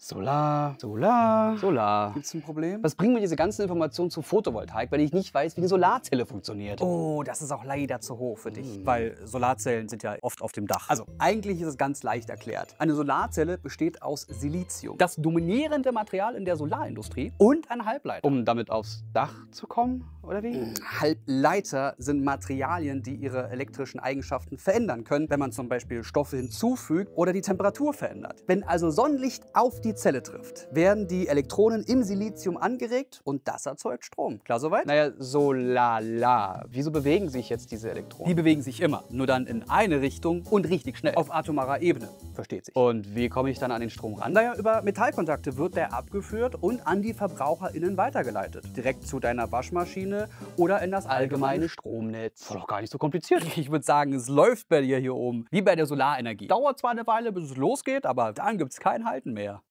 Solar. Gibt's ein Problem? Was bringen mir diese ganzen Informationen zu Photovoltaik, wenn ich nicht weiß, wie eine Solarzelle funktioniert? Oh, das ist auch leider zu hoch für dich, weil Solarzellen sind ja oft auf dem Dach. Also eigentlich ist es ganz leicht erklärt. Eine Solarzelle besteht aus Silizium, das dominierende Material in der Solarindustrie, und ein Halbleiter. Um damit aufs Dach zu kommen, oder wie? Halbleiter sind Materialien, die ihre elektrischen Eigenschaften verändern können, wenn man zum Beispiel Stoffe hinzufügt oder die Temperatur verändert. Wenn also Sonnenlicht auf die Zelle trifft, werden die Elektronen im Silizium angeregt und das erzeugt Strom. Klar soweit? Naja, so lala. Wieso bewegen sich jetzt diese Elektronen? Die bewegen sich immer, nur dann in eine Richtung und richtig schnell. Auf atomarer Ebene, versteht sich. Und wie komme ich dann an den Strom ran? Naja, über Metallkontakte wird der abgeführt und an die VerbraucherInnen weitergeleitet. Direkt zu deiner Waschmaschine oder in das allgemeine Stromnetz. Das war doch gar nicht so kompliziert. Ich würde sagen, es läuft bei dir hier oben, wie bei der Solarenergie. Dauert zwar eine Weile, bis es losgeht, aber dann gibt es kein Halten mehr.